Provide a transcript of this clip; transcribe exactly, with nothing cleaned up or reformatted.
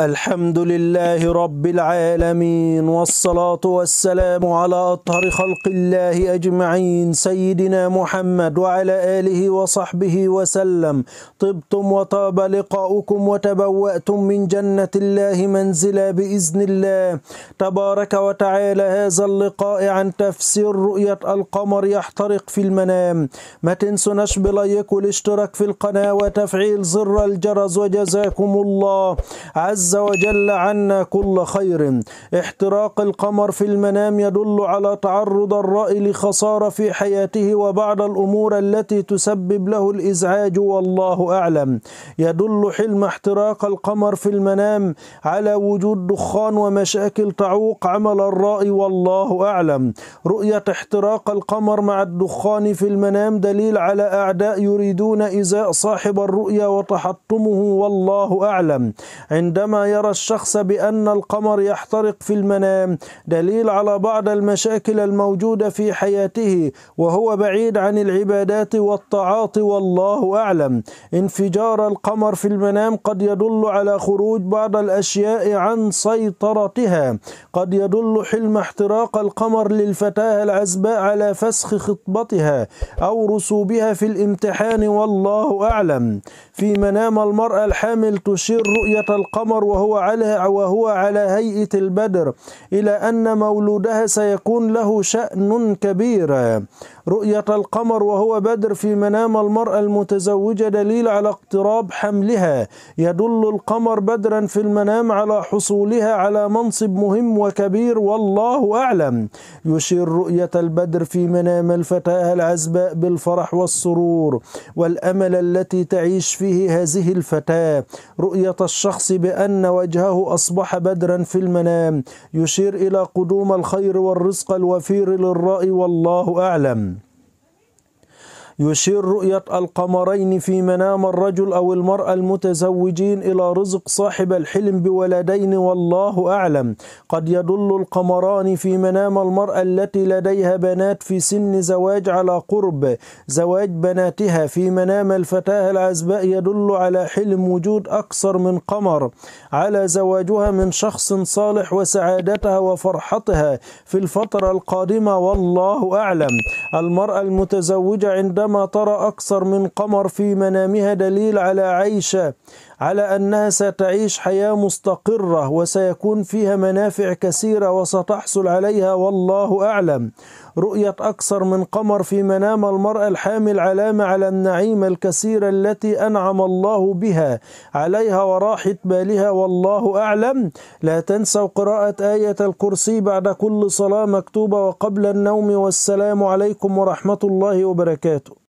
الحمد لله رب العالمين، والصلاة والسلام على أطهر خلق الله أجمعين، سيدنا محمد وعلى آله وصحبه وسلم. طبتم وطاب لقاؤكم وتبوأتم من جنة الله منزلا بإذن الله تبارك وتعالى. هذا اللقاء عن تفسير رؤية القمر يحترق في المنام. ما تنسوناش بلايك والاشتراك في القناة وتفعيل زر الجرس، وجزاكم الله عز وجل عنا كل خير. احتراق القمر في المنام يدل على تعرض الرأي لخسارة في حياته وبعض الأمور التي تسبب له الإزعاج، والله أعلم. يدل حلم احتراق القمر في المنام على وجود دخان ومشاكل تعوق عمل الرأي، والله أعلم. رؤية احتراق القمر مع الدخان في المنام دليل على أعداء يريدون إيذاء صاحب الرؤيا وتحطمه، والله أعلم. عندما يرى الشخص بأن القمر يحترق في المنام دليل على بعض المشاكل الموجودة في حياته وهو بعيد عن العبادات والطاعات، والله أعلم. انفجار القمر في المنام قد يدل على خروج بعض الأشياء عن سيطرتها. قد يدل حلم احتراق القمر للفتاة العزباء على فسخ خطبتها أو رسوبها في الامتحان، والله أعلم. في منام المرأة الحامل تشير رؤية القمر وهو على وهو على هيئة البدر إلى أن مولودها سيكون له شأن كبير. رؤية القمر وهو بدر في منام المرأة المتزوجة دليل على اقتراب حملها. يدل القمر بدرا في المنام على حصولها على منصب مهم وكبير، والله أعلم. يشير رؤية البدر في منام الفتاة العزباء بالفرح والسرور والأمل التي تعيش فيه هذه الفتاة. رؤية الشخص بأن وجهه أصبح بدرا في المنام يشير إلى قدوم الخير والرزق الوفير للرأي، والله أعلم. يشير رؤية القمرين في منام الرجل أو المرأة المتزوجين إلى رزق صاحب الحلم بولدين، والله أعلم. قد يدل القمران في منام المرأة التي لديها بنات في سن زواج على قرب زواج بناتها. في منام الفتاة العزباء يدل على حلم وجود أكثر من قمر على زواجها من شخص صالح وسعادتها وفرحتها في الفترة القادمة، والله أعلم. المرأة المتزوجة عندما ما ترى أكثر من قمر في منامها دليل على عيشة على أنها ستعيش حياة مستقرة وسيكون فيها منافع كثيرة وستحصل عليها، والله أعلم. رؤية أكثر من قمر في منام المرأة الحامل علامة على النعيم الكثير التي أنعم الله بها عليها وراحة بالها، والله أعلم. لا تنسوا قراءة آية الكرسي بعد كل صلاة مكتوبة وقبل النوم، والسلام عليكم ورحمة الله وبركاته.